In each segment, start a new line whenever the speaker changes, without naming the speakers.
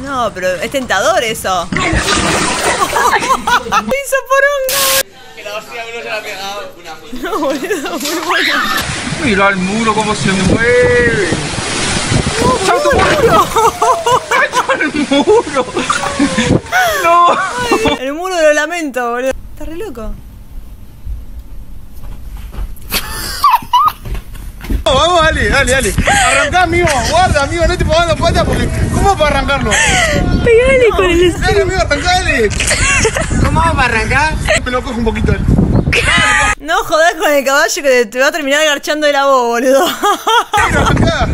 No, pero es tentador eso. Hizo poronga.
Que la hostia uno se la ha pegado.
No, boludo, muy bueno.
Mira el muro como se mueve. ¡Salto por el muro! ¡El muro! ¡No!
Ay, el muro lo lamento, boludo. Está re loco.
No, vamos, dale. Arrancá, amigo. Guarda, amigo, no te pongas la pata porque. ¿Cómo para arrancarlo?
Pegale con el estilo.
Dale, amigo, arrancale. ¿Cómo vamos para arrancar? Me lo cojo un poquito.
No jodás con el caballo que te va a terminar agarchando de la voz, boludo.
Arrancá.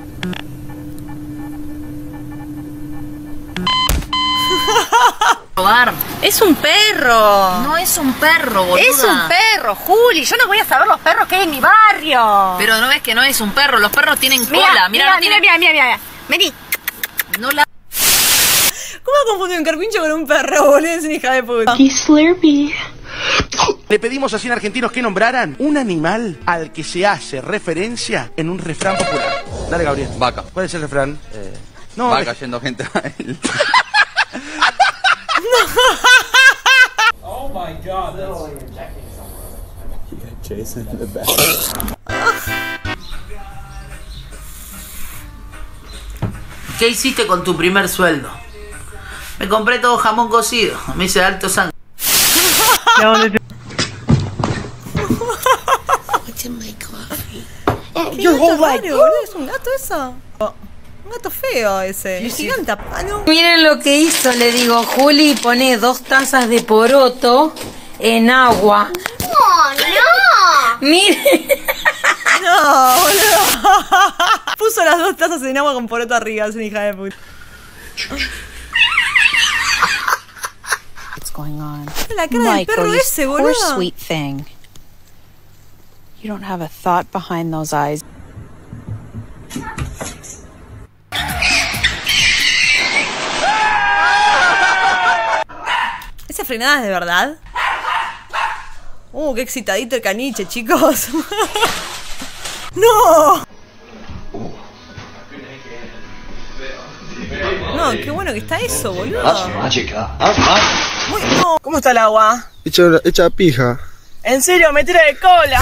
Es un perro.
No es un perro, boluda.
Es un perro, Juli. Yo no voy a saber los perros que hay en mi barrio.
Pero no ves que no es un perro. Los perros tienen cola. Mira.
Vení.
No la...
¿Cómo ha confundido un carpincho con un perro, boludo? Es una hija de puta.
Le pedimos así en argentinos que nombraran un animal al que se hace referencia en un refrán popular. Dale, Gabriel.
Vaca.
¿Cuál es el refrán? No,
Va cayendo gente a él.
Oh my god,
Jason in the back.
¿Qué hiciste con tu primer sueldo? Me compré todo jamón cocido. Me hice de alto sangre.
¿Es un gato eso? Un gato feo ese. Es gigante. Ah, no.
Miren lo que hizo, le digo, Juli, pone 2 tazas de poroto en agua.
¡No!
Miren.
No, boludo. Puso las 2 tazas en agua con poroto arriba, es una hija de puta.
What's going on?
La cara del perro ese, boludo.
Poor sweet thing. You don't have a thought behind those eyes.
¿Esa frenada es de verdad? Qué excitadito el caniche, chicos. ¡No! No, qué bueno que está eso, boludo. Muy, no.
¿Cómo está el agua?
Hecha pija.
¿En serio? ¡Me tira de cola!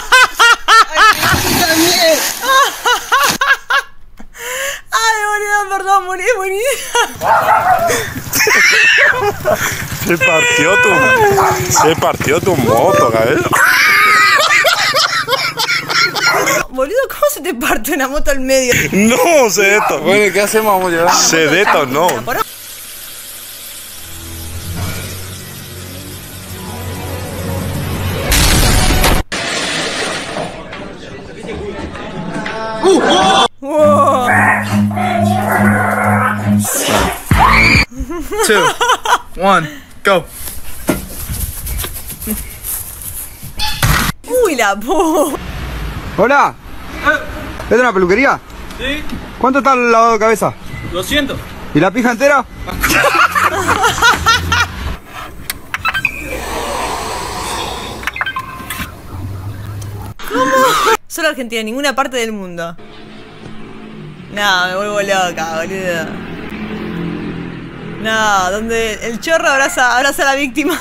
Ay, boludo, perdón, morí.
Se partió tu moto, cabrón.
Boludo, ¿cómo se te parte una moto al medio?
No, se detonó.
Bueno, ¿qué hacemos? Vamos a llevar.
Se detonó.
Wow.
2, 1, go.
Uy, la po.
Hola. ¿Es de una peluquería?
Sí.
¿Cuánto está el lavado de cabeza?
200.
¿Y la pija entera?
¿Cómo? Solo Argentina, en ninguna parte del mundo. No, me vuelvo loca, boludo. No, donde el chorro abraza a la víctima.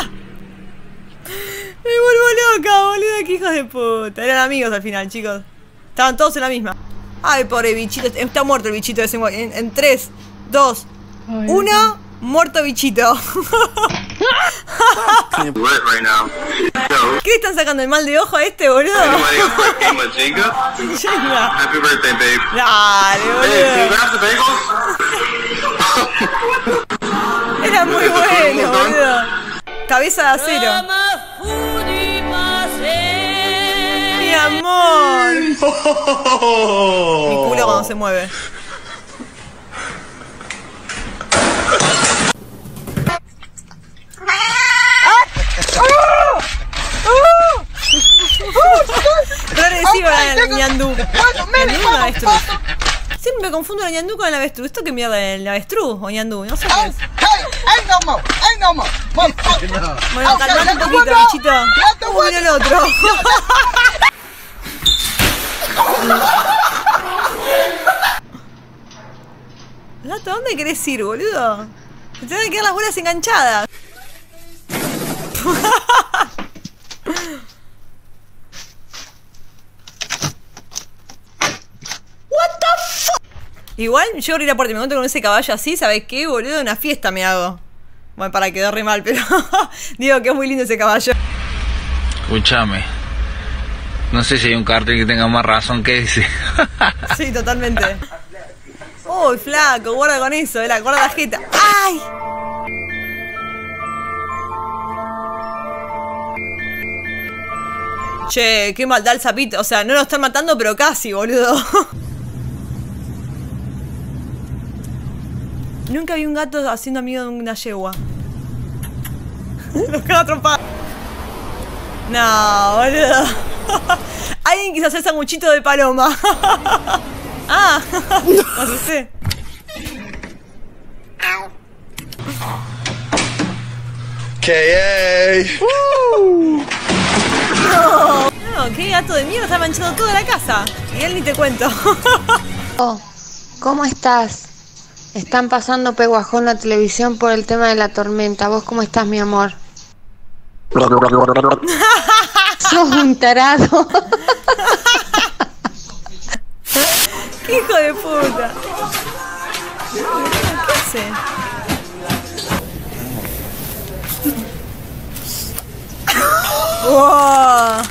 Me vuelvo loca, boludo, qué hijos de puta. Eran amigos al final, chicos. Estaban todos en la misma. Ay, pobre bichito. Está muerto el bichito de ese. En 3, 2, 1. Muerto bichito. ¿Qué le están sacando el mal de ojo a este, boludo? Jenga.
Happy birthday, babe.
Dale, boludo. Era muy bueno, boludo. Cabeza de acero. Mi amor. Mi culo cuando se mueve. Re agresiva la ñandú. ¿Ñandú o avestruz? Siempre me confundo la ñandú con el avestruz. ¿Esto qué mierda es? ¿El avestruz o ñandú? No sé qué es. Bueno, calmate un poquito, bichito. Mira el otro. La ¿Hasta dónde querés ir, boludo? Te tienen que quedar las bolas enganchadas. Igual yo abrí la puerta y me encuentro con ese caballo así, ¿sabes qué, boludo? Una fiesta me hago. Bueno, para quedar re mal, pero digo que es muy lindo ese caballo.
Escúchame. No sé si hay un cartel que tenga más razón que ese.
Sí, totalmente. Uy, flaco, guarda con eso, guarda la jeta. ¡Ay! Che, qué maldad el sapito. O sea, no lo están matando, pero casi, boludo. Nunca vi un gato haciendo amigo de una yegua. Los cago trompados. No, boludo. Alguien quiso hacer sanguchito de paloma. Ah, me asusté.
¡K.A.
No, qué gato de mierda, está manchando toda la casa. Y él ni te cuento.
Oh, ¿cómo estás? Están pasando Peguajón la televisión por el tema de la tormenta. ¿Vos cómo estás, mi amor? Sos un tarado.
¡Qué hijo de puta! ¿Qué hace? ¡Wow!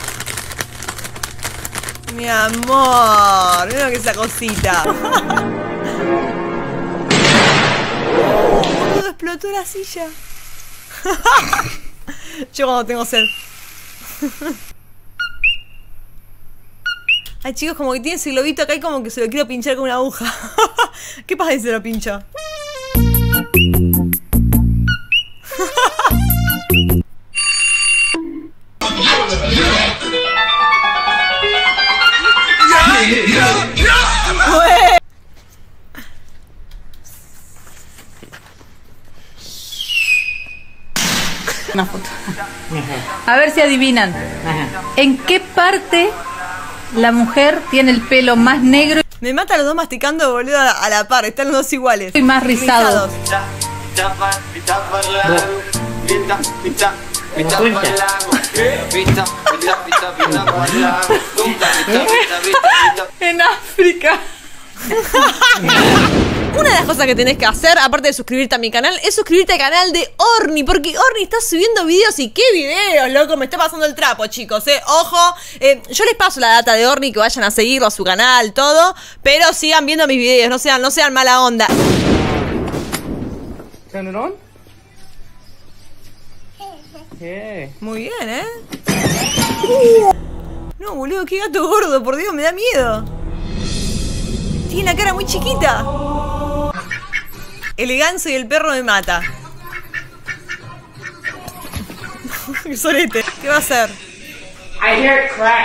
Mi amor, mira que esa cosita. Boludo, explotó la silla. Yo cuando tengo sed. Ay, chicos, como que tiene ese globito acá y como que se lo quiero pinchar con una aguja. ¿Qué pasa si se lo pincho?
Una foto. A ver si adivinan. ¿En qué parte la mujer tiene el pelo más negro?
Me mata los dos masticando, boludo, a la par. Están los dos iguales.
Y más rizados. En África.
Una de las cosas que tenés que hacer, aparte de suscribirte a mi canal, es suscribirte al canal de Orni, porque Orni está subiendo videos. ¿Y qué videos, loco? Me está pasando el trapo, chicos, Ojo, yo les paso la data de Orni, que vayan a seguirlo a su canal, todo, pero sigan viendo mis videos, no sean mala onda.
Turn it on. Yeah.
Muy bien, No, boludo, qué gato gordo, por Dios, me da miedo. Tiene una cara muy chiquita. El ganso y el perro me mata. Sorete, ¿qué va a hacer?
I hear it crack,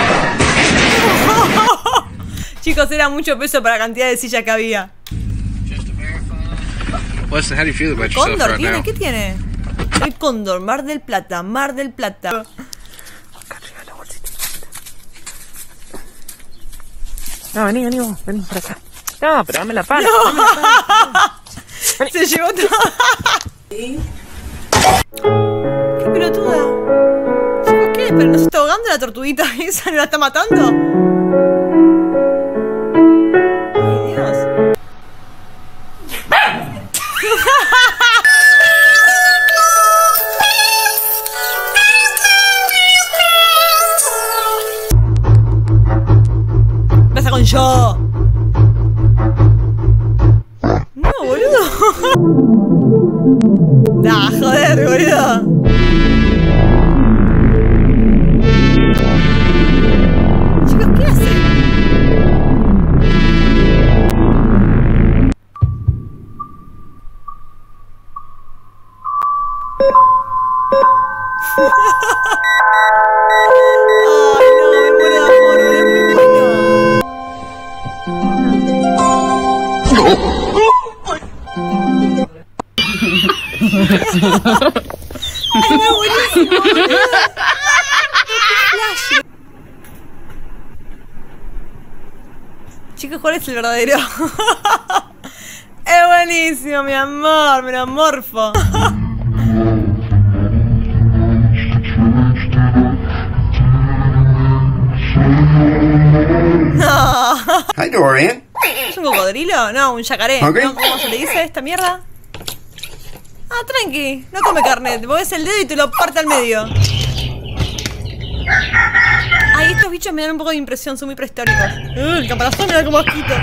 Chicos, era mucho peso para la cantidad de sillas que había.
Weston, how do you feel about yourself
¿Cóndor
right
tiene?
now?
¿Qué tiene? El cóndor, Mar del Plata, Mar del Plata.
No, vení por acá. No, pero dame la pala.
No.
Dame la pala.
Se llevó todo. ¿Qué pelotuda? Chicos, ¿qué? ¿Pero no se está ahogando la tortuguita esa? ¿No la está matando? Ay, Dios. ¡Pasa con yo! No, boludo. Nah, joder, boludo. Chicos, ¿qué hacen? Ay, no, me muero de amor, boludo, es muy bueno. Ay, no, buenísimo, boludo. Flash. Chicos, ¿cuál es el verdadero? buenísimo, mi amor, me lo morfo. No.
Hi, Dorian.
¿Es un cocodrilo? No, un yacaré.
Okay.
¿No? ¿Cómo se le dice esta mierda? Ah, tranqui. No come carne. Te pones el dedo y te lo parte al medio. Ay, estos bichos me dan un poco de impresión. Son muy prehistóricos. El caparazón me da como asquito.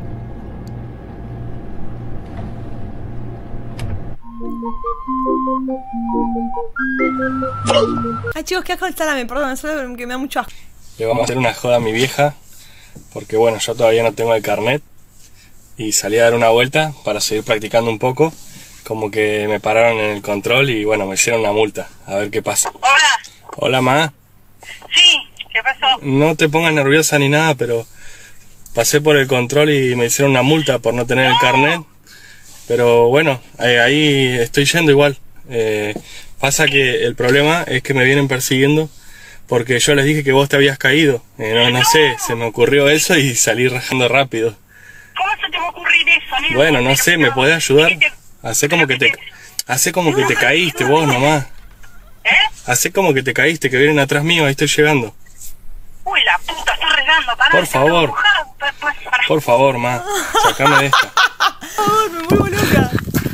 Ay, chicos, qué asco el salame. Perdón, es algo que me da mucho asco.
Le vamos a hacer una joda a mi vieja, porque bueno, yo todavía no tengo el carnet y salí a dar una vuelta para seguir practicando un poco, como que me pararon en el control y bueno, me hicieron una multa, a ver qué pasa.
Hola.
Hola, ma.
Sí, ¿qué pasó?
No te pongas nerviosa ni nada, pero pasé por el control y me hicieron una multa por no tener el carnet, pero bueno, ahí estoy yendo igual. Pasa que el problema es que me vienen persiguiendo porque yo les dije que vos te habías caído. No sé, se me ocurrió eso y salí rajando rápido.
¿Cómo se te va a ocurrir eso, amigo?
Bueno, no sé, ¿me podés ayudar? Hacé como que te caíste vos nomás. Hacé como que te caíste, que vienen atrás mío, ahí estoy llegando.
Uy, la puta, estoy regando, pará.
Por favor. Por favor, ma, sacame de esta.
Por favor, me vuelvo loca.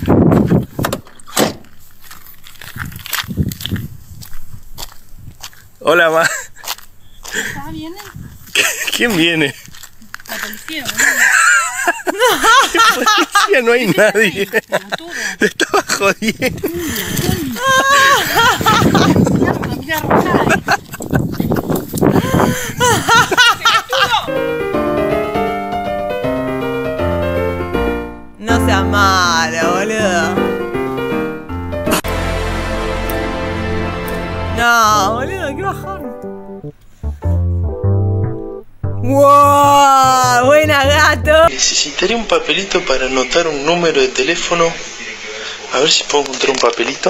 Hola, ma.
¿Ah, viene?
¿Quién viene?
La policía,
¿Qué policía? No hay nadie. Te estaba jodiendo.
No seas malo, boludo. No, boludo, qué bajón. ¡Wow! ¡Buena, gato!
Necesitaré un papelito para anotar un número de teléfono. A ver si puedo encontrar un papelito.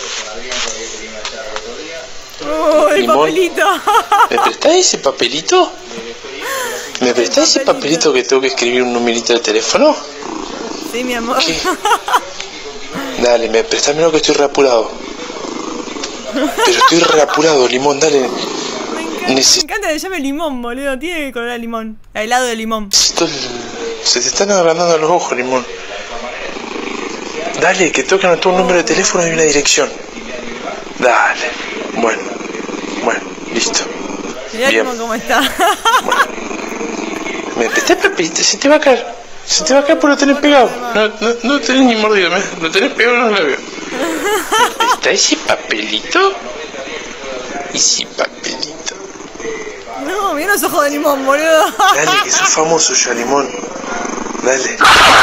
¡El
Limón.
papelito!
¿Me prestás ese papelito? ¿Me prestás ese papelito que tengo que escribir un numerito de teléfono?
Sí, mi amor.
¿Qué? Dale, préstamelo que estoy reapurado. Pero estoy reapurado, Limón, dale.
Me encanta que se llame limón, boludo. Tiene color de limón. Helado de limón.
Se te están agrandando los ojos, Limón. Dale, que tengo que anotar un número de teléfono y una dirección. Dale. Bueno, listo.
Mirá Limón cómo está.
¿Me prestás papelito? Se te va a caer. Se te va a caer por lo tenés pegado. No tenés ni mordido, lo tenés pegado en los labios. ¿Me prestás ese papelito? Ese papelito.
No, mira los ojos de Limón, boludo.
Dale, que sos famoso ya, Limón. Dale.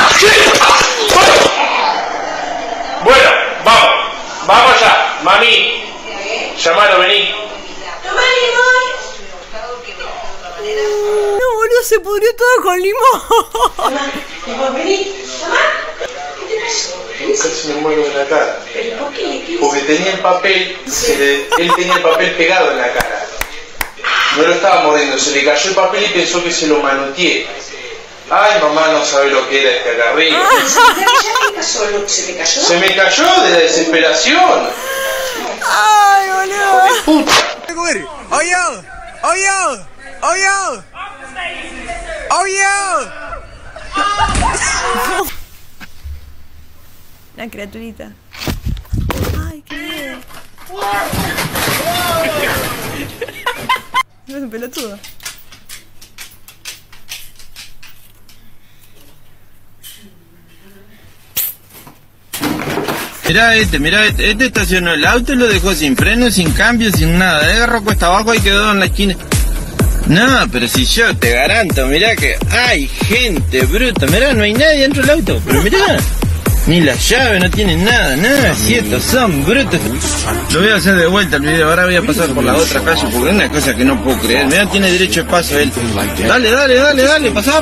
Bueno, vamos ya, mami. Llamalo, vení.
No, boludo, se pudrió todo con limón.
Limón, vení. Casi me muero en la cara. Porque tenía el papel, él tenía el papel pegado en la cara. No lo estaba mordiendo, se le cayó el papel y pensó que se lo manoteé. Ay, mamá no sabe lo que era este acá arriba.
¿Se te cayó?
Se me cayó de la desesperación.
Ay, boludo.
Oye, oye.
Una criaturita. Ay, qué miedo. No es un pelotudo.
Mirá este estacionó el auto y lo dejó sin freno, sin cambio, sin nada. Agarró cuesta abajo y quedó en la esquina. No, pero si yo te garanto, mirá que hay gente bruta, mirá, no hay nadie dentro del auto, pero mirá, ni la llave, no tienen nada, si estos son brutos. Lo voy a hacer de vuelta el video, ahora voy a pasar por la otra calle porque es una cosa que no puedo creer, mirá, tiene derecho de paso él. Dale, pasá.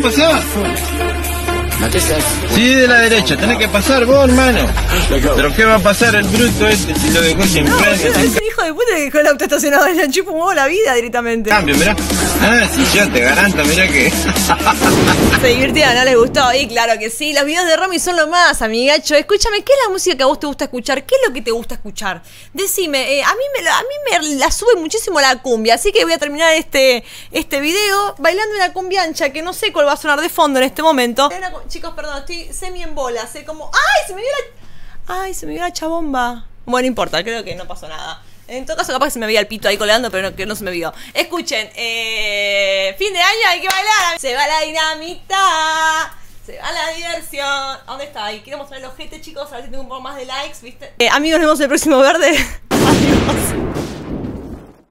Sí, de la derecha, tenés que pasar vos, hermano. Pero ¿qué va a pasar el bruto este si lo dejó sin freno?
Es un hijo de puta que dejó el auto estacionado, le chupa un huevo la vida directamente.
Cambio, mirá. Si yo te garanto, mirá que...
Se divirtieron, ¿no les gustó? Y claro que sí, los videos de Romy son lo más, amigacho. Escúchame, ¿qué es la música que a vos te gusta escuchar? ¿Qué es lo que te gusta escuchar? Decime, a mí me la sube muchísimo la cumbia, así que voy a terminar este video bailando una cumbia ancha, que no sé cuál va a sonar de fondo en este momento. Chicos, perdón, estoy semi en bola, sé como... ¡Ay, se me vio la chabomba! Bueno, no importa, creo que no pasó nada. En todo caso, capaz que se me veía el pito ahí colgando, pero que no se me vio. Escuchen, fin de año hay que bailar. Se va la dinamita, se va la diversión. ¿A dónde está? Ahí quiero mostrar el ojete, chicos, a ver si tengo un poco más de likes, ¿viste? Amigos, nos vemos en el próximo verde. Adiós.